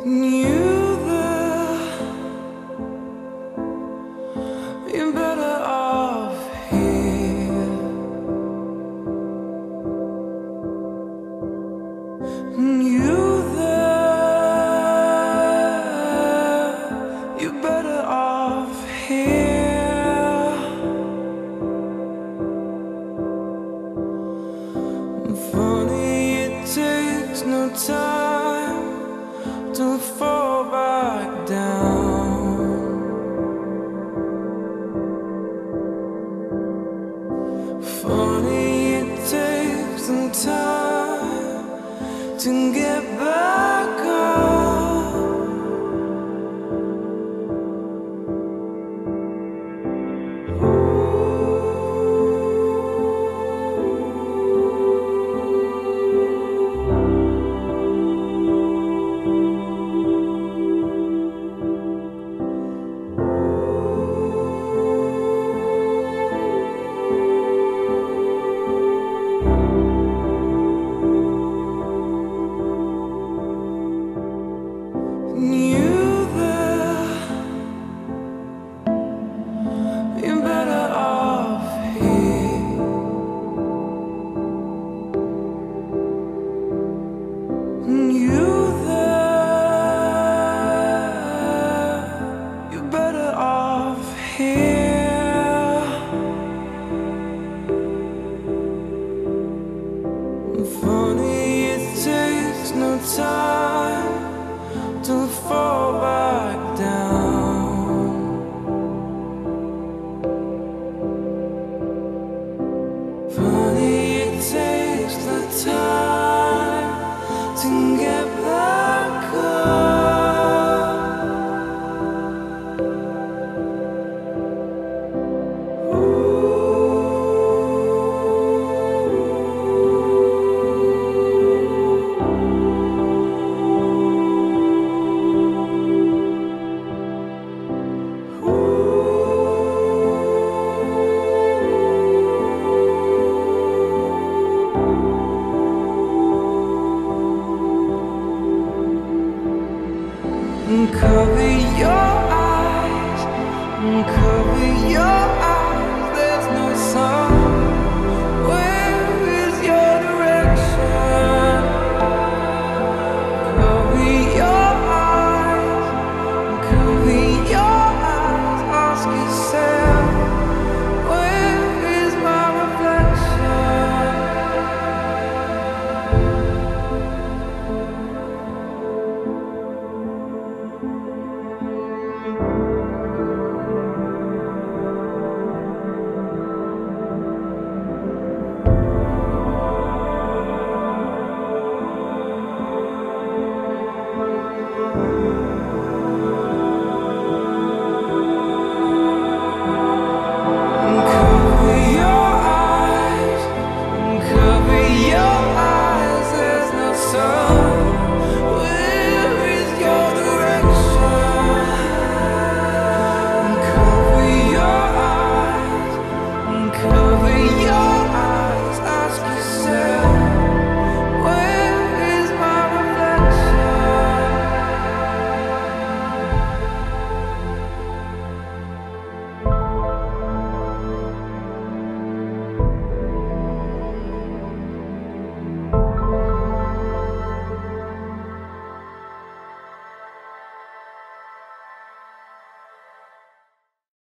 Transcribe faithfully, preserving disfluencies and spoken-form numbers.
knew that you're better off here. Knew that you're better off here. Funny, it takes no time to fall back down. Funny, it takes some time to get back up. Knew that you're better off here. Knew that you're better off here. Funny, it takes no time to fall back down. Funny, it takes the time to get back up. Cover